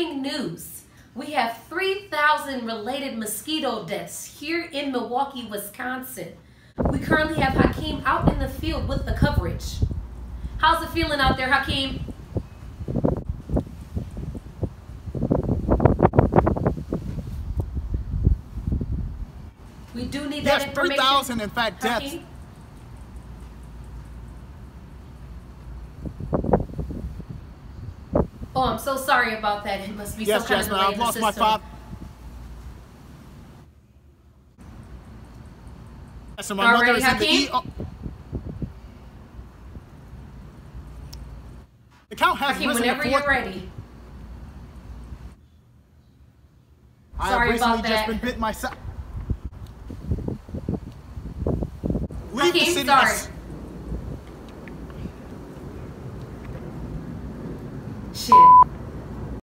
breaking news. We have 3,000 related mosquito deaths here in Milwaukee, Wisconsin. We currently have Hakeem out in the field with the coverage. How's it feeling out there, Hakeem? We do need that information. 3,000 in fact deaths. Hakeem? Oh, I'm so sorry about that. It must be some kind of delay in the system. I've lost my father. So my mother is in the ER. The count has Hakeem, risen whenever to you're ready. I Sorry have recently about just that. been bit myself. Leave the Hakeem, city. sorry. Shit.